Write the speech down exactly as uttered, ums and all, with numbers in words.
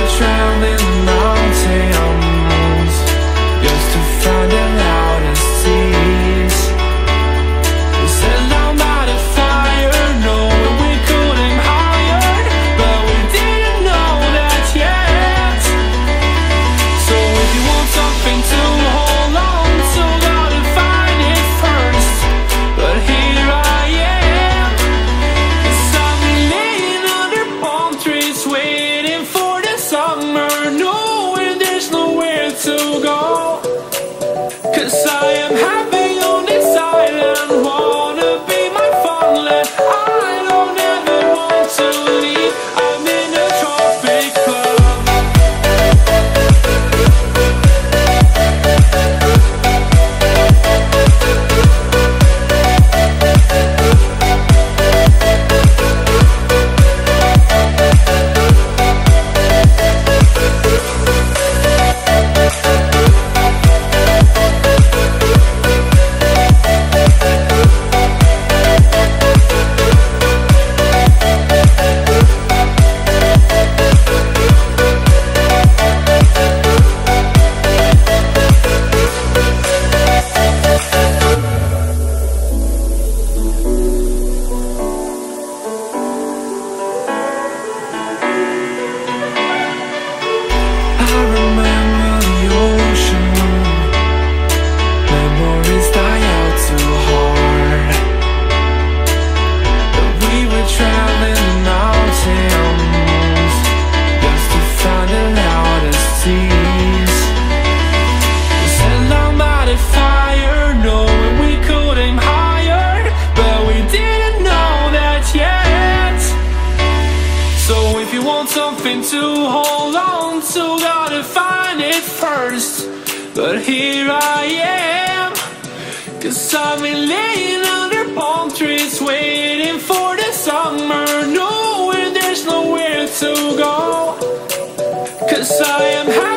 were traveling the mountains just to find the loudest seas. We set down by the fire, knowing we could aim higher, but we didn't know that yet. So if you want something to hold on to, gotta find it first. But here I am, 'cause I've been laying under palm trees, waiting for the summer, knowing there's nowhere to go. 'Cause I am happy on this island, wanna be my farmland. I don't ever want to leave, I'm in a tropic club. I remember the ocean, memories die out too hard. But we were traveling the mountains just to find the loudest seas. We sat down by the fire, knowing we could aim higher, but we didn't know that yet. So if you want something to hold on to, gotta find it first. But here I am, 'cause I've been laying under palm trees, waiting for the summer, knowing there's nowhere to go. 'Cause I am happy